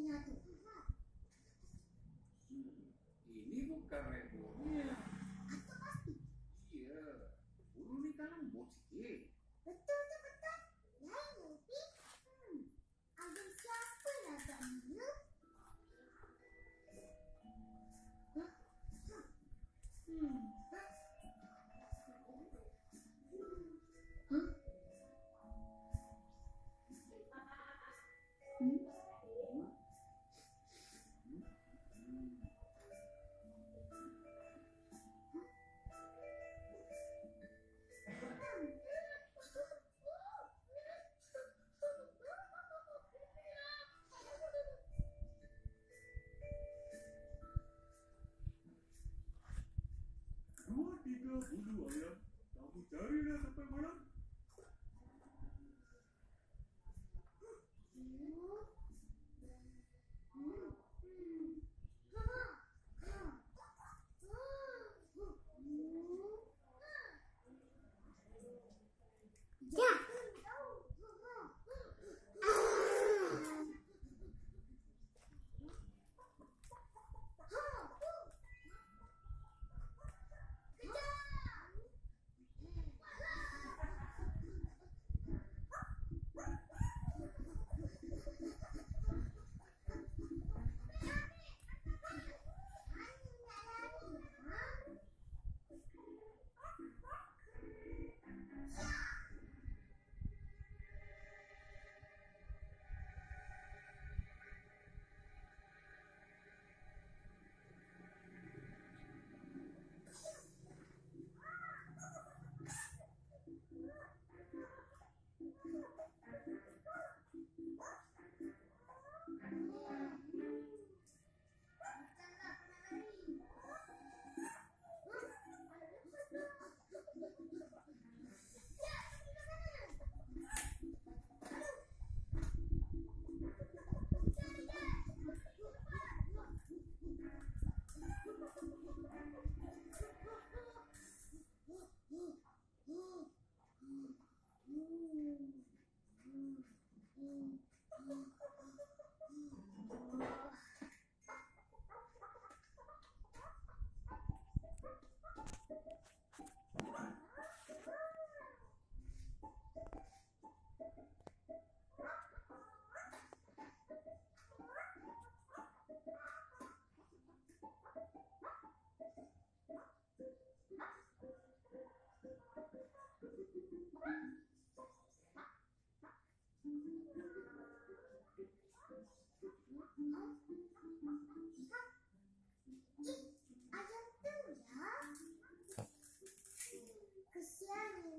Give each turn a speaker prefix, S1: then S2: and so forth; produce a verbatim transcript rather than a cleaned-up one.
S1: satu.
S2: Ini bukan lemonnya.
S1: Atau pasti?
S2: Iya. Bulu ini kan lembut sikit.
S1: Betul tu betul. Lain Upi. Hmm. Ada siapa lah agaknya? Hah? Hmm. Hah? Hah? Hmm?
S2: Dua tiga bulu ayam. Kamu carilah sampai malam.
S1: Ya. Ayam tu ya. Kesian